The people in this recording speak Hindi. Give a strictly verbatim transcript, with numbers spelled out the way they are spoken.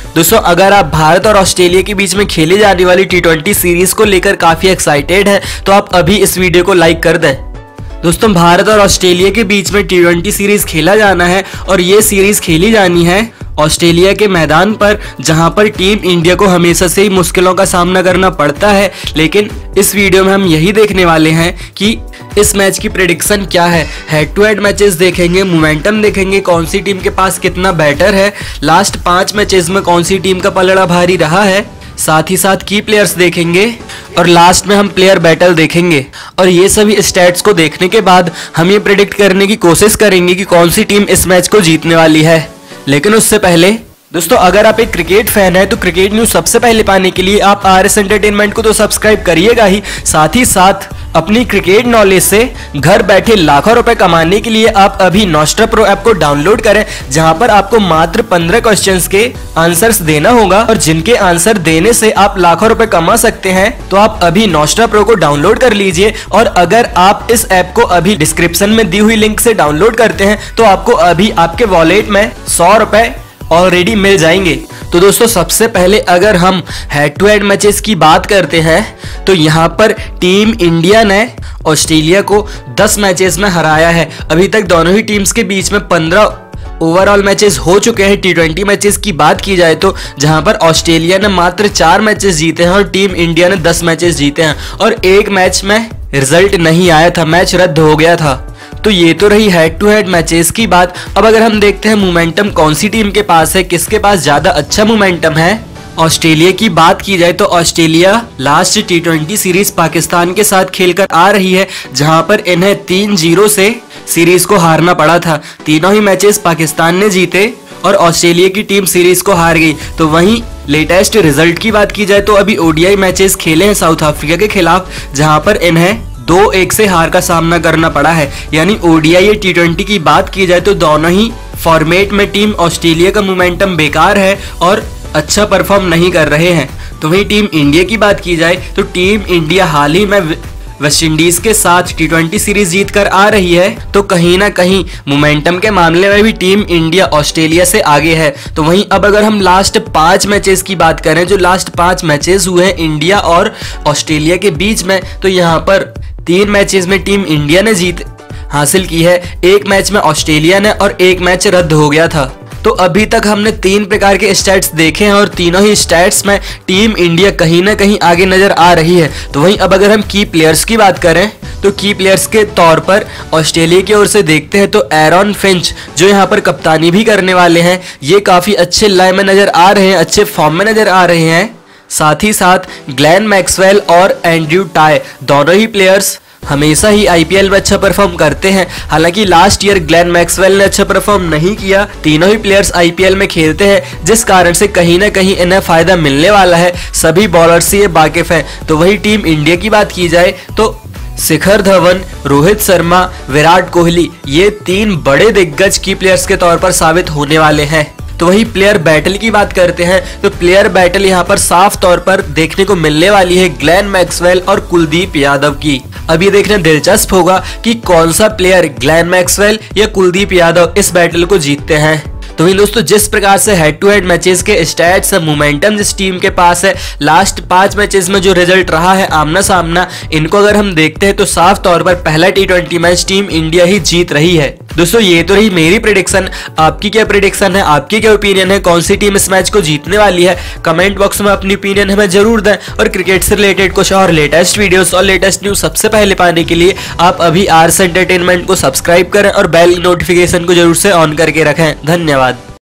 दोस्तों अगर आप भारत और ऑस्ट्रेलिया के बीच में खेली जाने वाली टी ट्वेंटी सीरीज को लेकर काफी एक्साइटेड हैं तो आप अभी इस वीडियो को लाइक कर दें। दोस्तों भारत और ऑस्ट्रेलिया के बीच में टी ट्वेंटी सीरीज खेला जाना है और ये सीरीज खेली जानी है ऑस्ट्रेलिया के मैदान पर, जहां पर टीम इंडिया को हमेशा से ही मुश्किलों का सामना करना पड़ता है। लेकिन इस वीडियो में हम यही देखने वाले हैं कि इस मैच की प्रेडिक्शन क्या है। हेड टू हेड मैचेस देखेंगे, मोमेंटम देखेंगे, कौन सी टीम के पास कितना बैटर है, लास्ट पांच मैचेस में कौन सी टीम का पलड़ा भारी रहा है, साथ ही साथ की प्लेयर्स देखेंगे और लास्ट में हम प्लेयर बैटल देखेंगे। और ये सभी स्टैट्स को देखने के बाद हम ये प्रेडिक्ट करने की कोशिश करेंगे कि कौन सी टीम इस मैच को जीतने वाली है। लेकिन उससे पहले दोस्तों अगर आप एक क्रिकेट फैन है तो क्रिकेट न्यूज सबसे पहले पाने के लिए आप आर एस एंटरटेनमेंट को तो सब्सक्राइब करिएगा ही, साथ ही साथ अपनी क्रिकेट नॉलेज से घर बैठे लाखों रुपए कमाने के लिए आप अभी नोस्ट्रा प्रो ऐप को डाउनलोड करें, जहां पर आपको मात्र पंद्रह क्वेश्चंस के आंसर्स देना होगा और जिनके आंसर देने से आप लाखों रुपए कमा सकते हैं। तो आप अभी नोस्ट्रा प्रो को डाउनलोड कर लीजिए और अगर आप इस ऐप को अभी डिस्क्रिप्शन में दी हुई लिंक से डाउनलोड करते हैं तो आपको अभी आपके वॉलेट में सौ रुपए ऑलरेडी मिल जाएंगे। तो दोस्तों सबसे पहले अगर हम हेड टू हेड मैचेस की बात करते हैं तो यहाँ पर टीम इंडिया ने ऑस्ट्रेलिया को दस मैचेस में हराया है। अभी तक दोनों ही टीम्स के बीच में पंद्रह ओवरऑल मैचेस हो चुके हैं। टी ट्वेंटी मैचेस की बात की जाए तो जहां पर ऑस्ट्रेलिया ने मात्र चार मैचेस जीते हैं और टीम इंडिया ने दस मैचेस जीते हैं और एक मैच में रिजल्ट नहीं आया था, मैच रद्द हो गया था। तो ये तो रही हेड टू हेड मैचेस की बात। अब अगर हम देखते हैं मोमेंटम कौन सी टीम के पास है, किसके पास ज्यादा अच्छा मोमेंटम है। ऑस्ट्रेलिया की बात की जाए तो Australia last T twenty series Pakistan के साथ खेलकर आ रही है, जहां पर इन्हें तीन जीरो से सीरीज को हारना पड़ा था। तीनों ही मैचेस पाकिस्तान ने जीते और ऑस्ट्रेलिया की टीम सीरीज को हार गई। तो वहीं लेटेस्ट रिजल्ट की बात की जाए तो अभी ओ डी आई मैचेस खेले हैं साउथ अफ्रीका के खिलाफ, जहां पर इन्हें दो एक से हार का सामना करना पड़ा है। यानी ओ डी आई या टी ट्वेंटी की बात की जाए तो दोनों ही फॉर्मेट में टीम ऑस्ट्रेलिया का मोमेंटम बेकार है और अच्छा परफॉर्म नहीं कर रहे हैं। तो वहीं टीम इंडिया की बात की जाए तो टीम इंडिया हाल ही में वेस्ट इंडीज के साथ टी ट्वेंटी सीरीज जीत कर आ रही है, तो कहीं ना कहीं मोमेंटम के मामले में भी टीम इंडिया ऑस्ट्रेलिया से आगे है। तो वहीं अब अगर हम लास्ट पांच मैचेस की बात करें, जो लास्ट पांच मैचेस हुए हैं इंडिया और ऑस्ट्रेलिया के बीच में, तो यहाँ पर तीन मैचेस में टीम इंडिया ने जीत हासिल की है, एक मैच में ऑस्ट्रेलिया ने और एक मैच रद्द हो गया था। तो अभी तक हमने तीन प्रकार के स्टैट्स देखे हैं और तीनों ही स्टैट्स में टीम इंडिया कहीं ना कहीं आगे नजर आ रही है। तो वहीं अब अगर हम की प्लेयर्स की बात करें तो की प्लेयर्स के तौर पर ऑस्ट्रेलिया की ओर से देखते हैं तो एरॉन फिंच जो यहाँ पर कप्तानी भी करने वाले हैं, ये काफी अच्छे लय में नजर आ रहे हैं, अच्छे फॉर्म में नजर आ रहे हैं। साथ ही साथ ग्लेन मैक्सवेल और एंड्रयू टाई दोनों ही प्लेयर्स हमेशा ही आई पी एल में अच्छा परफॉर्म करते हैं। हालांकि लास्ट ईयर ग्लेन मैक्सवेल ने अच्छा परफॉर्म नहीं किया। तीनों ही प्लेयर्स आई पी एल में खेलते हैं, जिस कारण से कहीं ना कहीं इन्हें फायदा मिलने वाला है। सभी बॉलर से ये वाकिफ हैं। तो वही टीम इंडिया की बात की जाए तो शिखर धवन, रोहित शर्मा, विराट कोहली, ये तीन बड़े दिग्गज की प्लेयर्स के तौर पर साबित होने वाले हैं। तो वही प्लेयर बैटल की बात करते हैं तो प्लेयर बैटल यहाँ पर साफ तौर पर देखने को मिलने वाली है ग्लेन मैक्सवेल और कुलदीप यादव की। अब ये देखना दिलचस्प होगा कि कौन सा प्लेयर ग्लेन मैक्सवेल या कुलदीप यादव इस बैटल को जीतते हैं। तो वही दोस्तों जिस प्रकार से हेड टू हेड मैचेस के स्टैट्स है, मोमेंटम जिस टीम के पास है, लास्ट पांच मैचेस में जो रिजल्ट रहा है आमना सामना, इनको अगर हम देखते हैं तो साफ तौर पर पहला T twenty match team India ही जीत रही है। दोस्तों ये तो रही मेरी प्रेडिक्शन, आपकी क्या प्रेडिक्शन है, आपकी क्या ओपिनियन है, कौन सी टीम इस मैच को जीतने वाली है? कमेंट बॉक्स में अपनी ओपिनियन हमें जरूर दें और क्रिकेट से रिलेटेड कुछ और लेटेस्ट वीडियोस और लेटेस्ट न्यूज सबसे पहले पाने के लिए आप अभी आर एस एंटरटेनमेंट को सब्सक्राइब करें और बेल नोटिफिकेशन को जरूर से ऑन करके रखें। धन्यवाद।